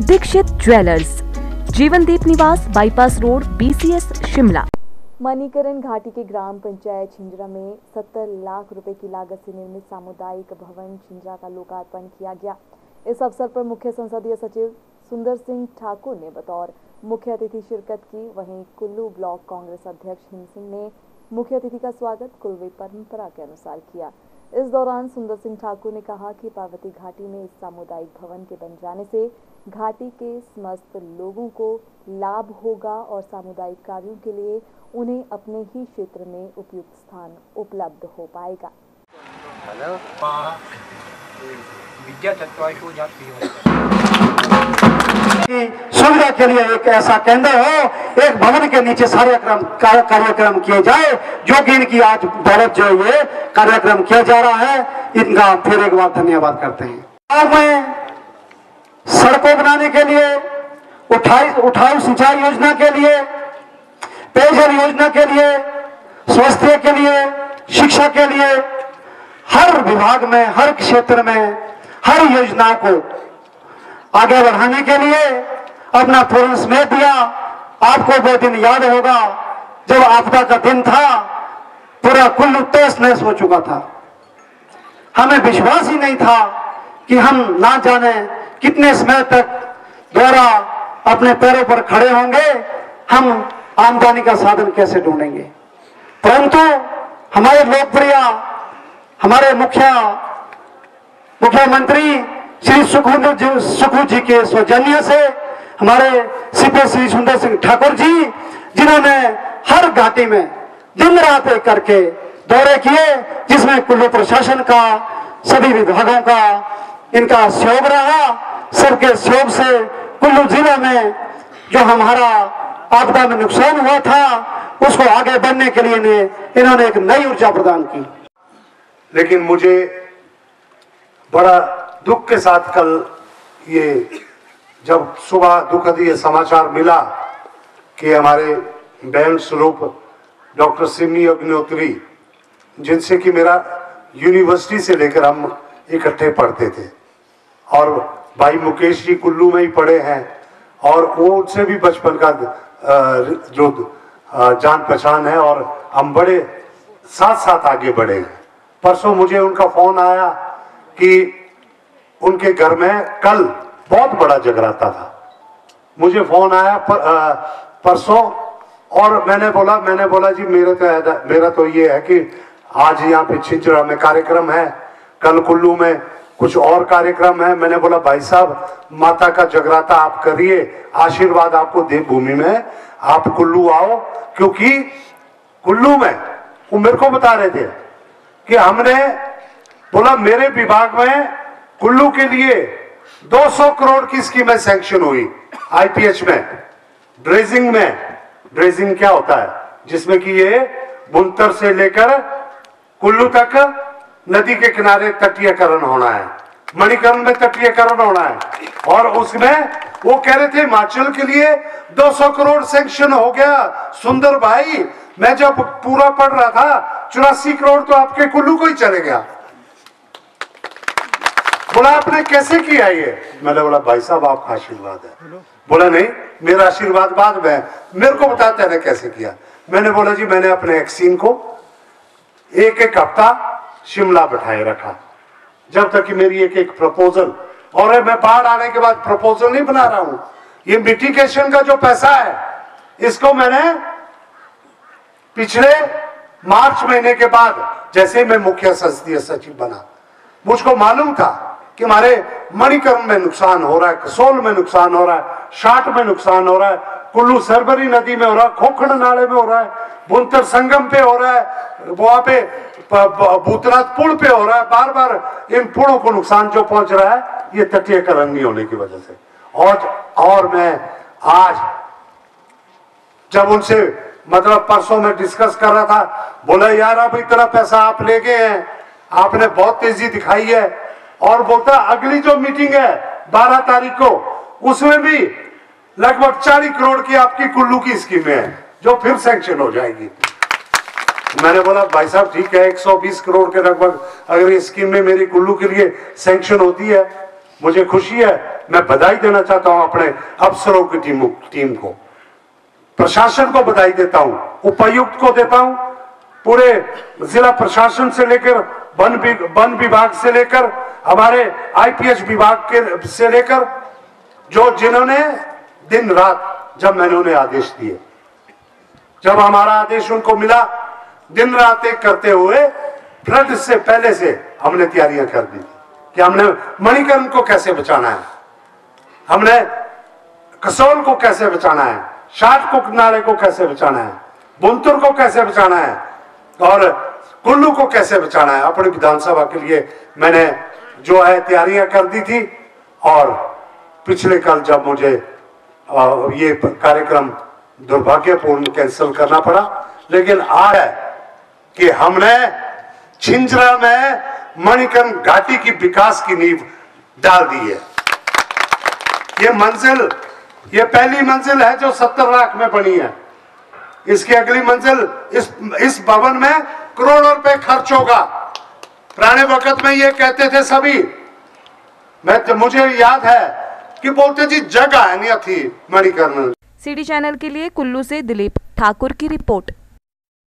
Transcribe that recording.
Dixit jewellers, Jeevandeep Niwas, bypass road, BCS, Shimla. Manikaran घाटी के ग्राम पंचायत छिंजरा में 70 लाख रुपए की लागत से निर्मित सामुदायिक भवन छिंजरा का लोकार्पण किया गया। इस अवसर पर मुख्य संसदीय सचिव सुंदर सिंह ठाकुर ने बतौर मुख्य अतिथि शिरकत की। वहीं कुल्लू ब्लॉक कांग्रेस अध्यक्ष हिम सिंह ने मुख्य अतिथि का स्वागत कुल्लू परंपरा के अनुसार किया। इस दौरान सुंदर सिंह ठाकुर ने कहा कि पार्वती घाटी में इस सामुदायिक भवन के बन जाने से घाटी के समस्त लोगों को लाभ होगा और सामुदायिक कार्यों के लिए उन्हें अपने ही क्षेत्र में उपयुक्त स्थान उपलब्ध हो पाएगा। सुविधा के लिए एक ऐसा केंद्र हो, एक भवन के नीचे सारे कार्यक्रम किए जाए, जो कि इनकी आज दौलत जो ये कार्यक्रम किया जा रहा है, इनका फिर एक बार धन्यवाद करते हैं। और मैं सड़कों बनाने के लिए, उठाऊ सिंचाई योजना के लिए, पेयजल योजना के लिए, स्वास्थ्य के लिए, शिक्षा के लिए, हर विभाग में, हर क्षेत्र में, हर योजना को आगे बढ़ाने के लिए अपना पूर्ण समय दिया। आपको वो दिन याद होगा जब आपदा का दिन था, पूरा कुल्लू तहस-नहस हो चुका था। हमें विश्वास ही नहीं था कि हम ना जाने कितने समय तक दोबारा अपने पैरों पर खड़े होंगे, हम आमदनी का साधन कैसे ढूंढेंगे। परंतु हमारे लोकप्रिय, हमारे मुख्यमंत्री श्री सुखू जी के सौजन्य से हमारे सीपी श्री सुंदर सिंह ठाकुर जी, जिन्होंने हर घाटी में दिन रात एक करके दौरे किए, जिसमें कुल्लू प्रशासन का, सभी विभागों का इनका सहयोग रहा। सबके सहयोग से कुल्लू जिले में जो हमारा आपदा में नुकसान हुआ था, उसको आगे बढ़ने के लिए इन्होंने एक नई ऊर्जा प्रदान की। लेकिन मुझे बड़ा दुख के साथ कल ये जब सुबह दुखद ये समाचार मिला कि हमारे बहन स्वरूप डॉक्टर सिमी अग्निहोत्री, जिनसे कि मेरा यूनिवर्सिटी से लेकर हम इकट्ठे पढ़ते थे, और भाई मुकेश जी कुल्लू में ही पढ़े हैं, और वो उनसे भी बचपन का जो जान पहचान है, और हम बड़े साथ साथ आगे बढ़े हैं। परसों मुझे उनका फोन आया कि उनके घर में कल बहुत बड़ा जगराता था। मुझे फोन आया परसों, और मैंने बोला जी मेरा तो ये है कि आज यहाँ पे छिंजरा में कार्यक्रम है, कल कुल्लू में कुछ और कार्यक्रम है। मैंने बोला भाई साहब, माता का जगराता आप करिए, आशीर्वाद आपको देवभूमि में, आप कुल्लू आओ। क्योंकि कुल्लू में वो मेरे को बता रहे थे कि हमने बोला मेरे विभाग में कुल्लू के लिए 200 करोड़ की स्कीमें सैंक्शन हुई IPH में, ड्रेजिंग में। ड्रेजिंग क्या होता है? जिसमें कि ये बुनतर से लेकर कुल्लू तक नदी के किनारे तटीयकरण होना है, मणिकरण में तटीयकरण होना है, और उसमें वो कह रहे थे हिमाचल के लिए 200 करोड़ सैंक्शन हो गया। सुंदर भाई, मैं जब पूरा पढ़ रहा था 84 करोड़ तो आपके कुल्लू को ही चले गया। बोला आपने कैसे किया ये? मैंने बोला भाई साहब आपका आशीर्वाद है। बोला नहीं, मेरा आशीर्वाद बाद में, मेरे को बताते हैं कैसे किया। मैंने बोला जी मैंने अपने एक्सीन को एक हफ्ता शिमला बैठाए रखा, जब तक कि मेरी एक प्रपोजल, और मैं बाढ़ आने के बाद प्रपोजल नहीं बना रहा हूं, ये मिटिगेशन का जो पैसा है, इसको मैंने पिछले मार्च महीने के बाद, जैसे मैं मुख्य संसदीय सचिव बना, मुझको मालूम था कि हमारे मणिकरण में नुकसान हो रहा है, कसोल में नुकसान हो रहा है, शाट में नुकसान हो रहा है, कुल्लू सरबरी नदी में हो रहा है, खोखड़ नाले में हो रहा है, बुनतर संगम पे हो रहा है, वहां पे भूतनाथ पुल पे हो रहा है। बार बार इन पुलों को नुकसान जो पहुंच रहा है, ये तटीयकरण नहीं होने की वजह से। और मैं आज जब उनसे मतलब परसों में डिस्कस कर रहा था, बोला यार अब इतना पैसा आप ले गए हैं, आपने बहुत तेजी दिखाई है, और बोलता अगली जो मीटिंग है 12 तारीख को, उसमें भी लगभग 40 करोड़ की आपकी कुल्लू की स्कीमें हैं जो फिर सैंक्शन हो जाएगी। मैंने बोला भाई साहब ठीक है, 120 करोड़ के लगभग अगर ये स्कीम में मेरी कुल्लू के लिए सैंक्शन होती है, मुझे खुशी है। मैं बधाई देना चाहता हूं अपने अफसरों की टीम को, प्रशासन को बधाई देता हूं, उपायुक्त को देता हूं, पूरे जिला प्रशासन से लेकर वन विभाग से लेकर हमारे आईपीएस विभाग के से लेकर जिन्होंने दिन रात, जब मैंने उन्हें आदेश दिए, जब हमारा आदेश उनको मिला, दिन रात एक करते हुए फ्लड से पहले से हमने तैयारियां कर दी कि हमने मणिकर्ण को कैसे बचाना है, हमने कसौल को कैसे बचाना है, शाट को नाले को कैसे बचाना है, बुंतुर को कैसे बचाना है और कुल्लू को कैसे बचाना है। अपनी विधानसभा के लिए मैंने जो है तैयारियां कर दी थी। और पिछले कल जब मुझे ये कार्यक्रम दुर्भाग्यपूर्ण कैंसिल करना पड़ा, लेकिन आज है कि हमने छिंजरा में मणिकर्ण घाटी की विकास की नींव डाल दी है। ये पहली मंजिल है जो 70 लाख में बनी है। इसकी अगली मंजिल इस भवन में करोड़ों रुपए खर्च होगा। पुराने वक्त में ये कहते थे सभी, मुझे याद है कि बोलते जी जगह नहीं थी मणिकर्ण। सीडी चैनल के लिए कुल्लू से दिलीप ठाकुर की रिपोर्ट।